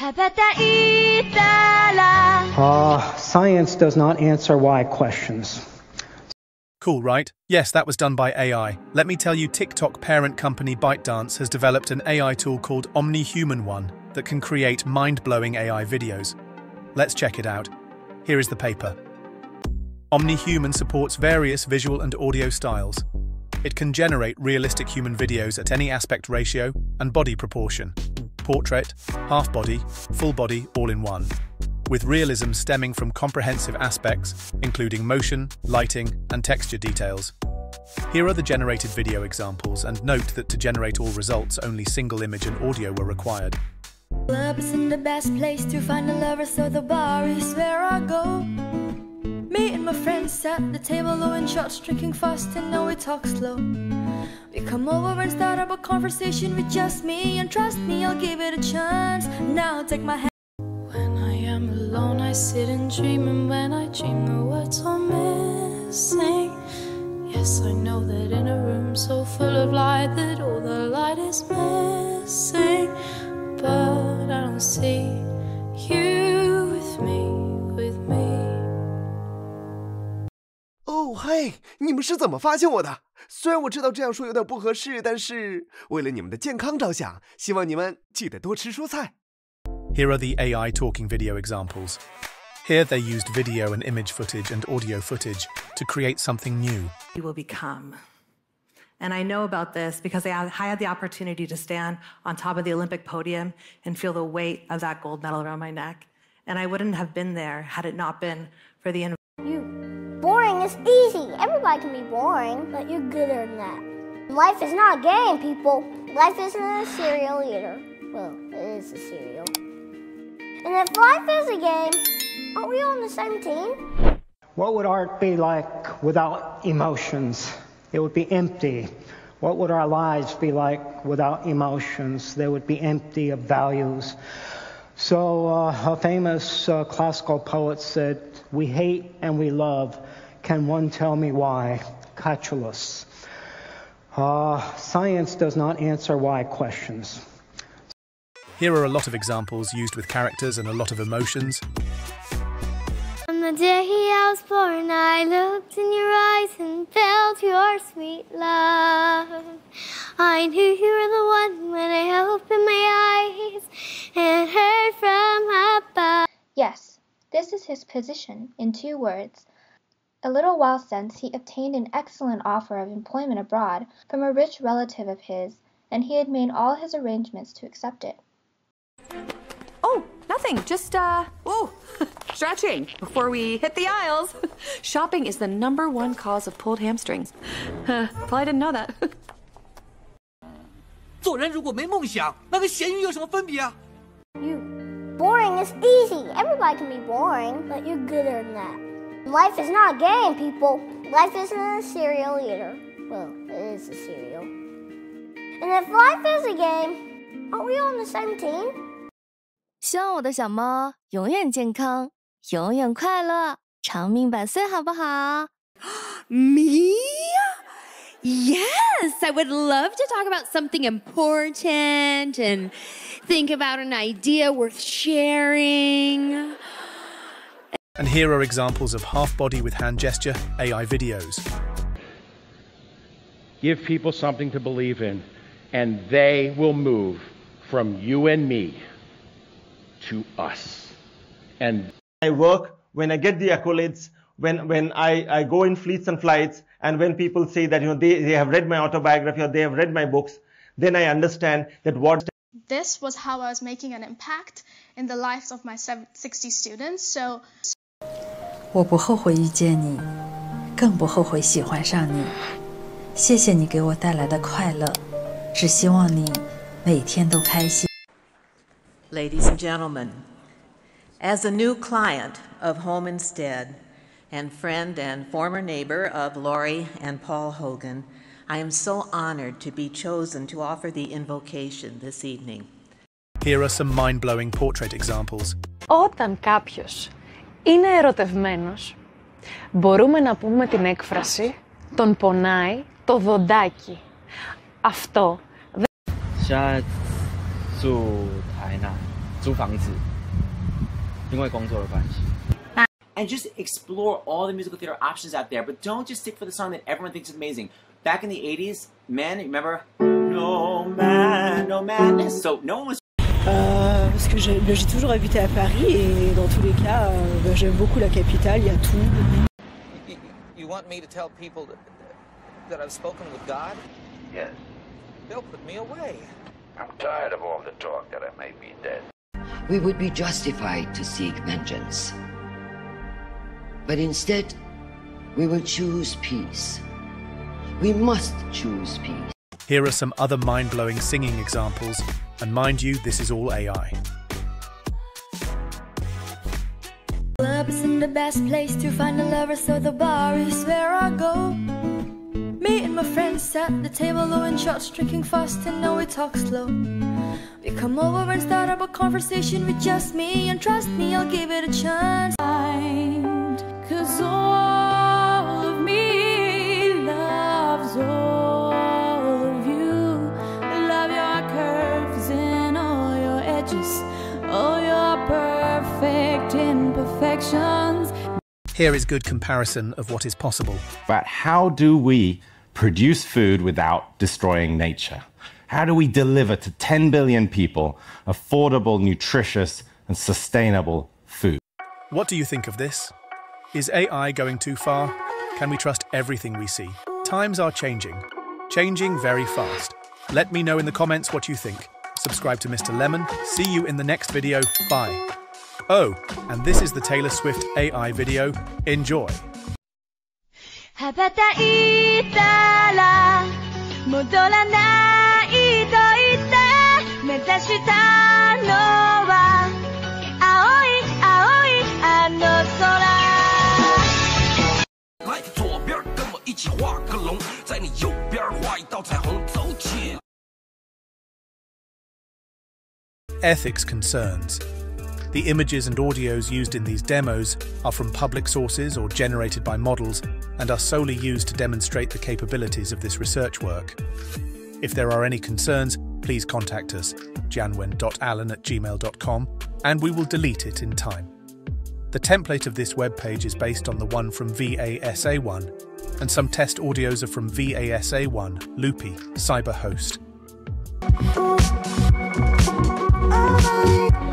Science does not answer why questions. Cool, right? Yes, that was done by AI. Let me tell you, TikTok parent company ByteDance has developed an AI tool called OmniHuman One that can create mind-blowing AI videos. Let's check it out. Here is the paper. OmniHuman supports various visual and audio styles. It can generate realistic human videos at any aspect ratio and body proportion. Portrait, half body, full body, all in one. With realism stemming from comprehensive aspects, including motion, lighting, and texture details. Here are the generated video examples, and note that to generate all results, only single image and audio were required. Club isn't the best place to find a lover, so the bar is where I go. Me and my friends sat at the table, blowing shots, drinking fast, and now we talk slow. We come over and start up a conversation with just me, and trust me, I'll give it a chance. Now take my hand. When I am alone, I sit and dream, and when I dream, the words are missing. Yes, I know that in a room so full of light, that all the light is missing. But I don't see you with me. 哦嘿，你们是怎么发现我的？虽然我知道这样说有点不合适，但是为了你们的健康着想，希望你们记得多吃蔬菜。 Here are the AI talking video examples. Here they used video and image footage and audio footage to create something new. You will become. And I know about this because I had the opportunity to stand on top of the Olympic podium and feel the weight of that gold medal around my neck. And I wouldn't have been there had it not been for the... Boring is easy. Everybody can be boring, but you're gooder than that. Life is not a game, people. Life isn't a cereal either. Well, it is a cereal. And if life is a game, aren't we on the same team? What would art be like without emotions? It would be empty. What would our lives be like without emotions? They would be empty of values. So a famous classical poet said, "We hate and we love. Can one tell me why?" Catullus. Science does not answer why questions. Here are a lot of examples used with characters and a lot of emotions. On the day I was born, I looked in your eyes and felt your sweet love. I knew you were the one when I opened my eyes and heard from above. Yes, this is his position in 2 words. A little while since he obtained an excellent offer of employment abroad from a rich relative of his, and he had made all his arrangements to accept it. Oh, nothing. Just, stretching before we hit the aisles. Shopping is the #1 cause of pulled hamstrings. Probably didn't know that. 做人如果没梦想，那跟咸鱼有什么分别啊？ Boring is easy. Everybody can be boring, but you're gooder than that. Life is not a game, people. Life isn't a cereal either. Well, it is a cereal. And if life is a game, aren't we on the same team? 希望我的小猫永远健康，永远快乐，长命百岁，好不好？ Me? Yes, I would love to talk about something important and think about an idea worth sharing. And here are examples of half-body with hand gesture AI videos. Give people something to believe in, and they will move from you and me to us. And I work, when I get the accolades, when I go in fleets and flights, and when people say that they have read my autobiography or they have read my books, then I understand that what... This was how I was making an impact in the lives of my 60 students. So 我不后悔遇见你，更不后悔喜欢上你。谢谢你给我带来的快乐，只希望你每天都开心。 Ladies and gentlemen, as a new client of Home Instead and friend and former neighbor of Lori and Paul Hogan, I am so honored to be chosen to offer the invocation this evening. Here are some mind-blowing portrait examples. Όταν κάποιος είναι ερωτευμένος, μπορούμε να πούμε την έκφραση «τον πονάει το δοντάκι». Αυτό δεν... 现在住台南， 租房子，因为工作的关系。And just explore all the musical theater options out there, but don't just stick for the song that everyone thinks is amazing. Back in the 80s, men, remember? No man, no madness. So no one was. Parce que j'ai toujours habité à Paris et dans tous les cas, j'aime beaucoup la capitale, il y a tout. You want me to tell people that I've spoken with God? Yes. They'll put me away. I'm tired of all the talk that I may be dead. We would be justified to seek vengeance. But instead, we will choose peace. We must choose peace. Here are some other mind-blowing singing examples, and mind you, this is all AI. Club isn't the best place to find a lover, so the bar is where I go. Me and my friends sat at the table, blowing shots, drinking fast, and now we talk slow. We come over and start up a conversation with just me, and trust me, I'll give it a chance. 'Cause all of me loves all of you. Love your curves and all your edges, all your perfect imperfections. Here is good comparison of what is possible. But how do we produce food without destroying nature? How do we deliver to 10 billion people affordable, nutritious, and sustainable food? What do you think of this? Is AI going too far? Can we trust everything we see? Times are changing very fast. Let me know in the comments what you think. Subscribe to Mr. Lemon. See you in the next video. Bye. Oh, and this is the Taylor Swift AI video. Enjoy. 羽ばたいたら戻らないと言って目指したのは青い青いあの空。 来左边跟我一起画个龙，在你右边画一道彩虹，走起。 Ethics concerns. The images and audios used in these demos are from public sources or generated by models and are solely used to demonstrate the capabilities of this research work. If there are any concerns, please contact us, janwen.allen@gmail.com, and we will delete it in time. The template of this webpage is based on the one from VASA1, and some test audios are from VASA1, Loopy, CyberHost.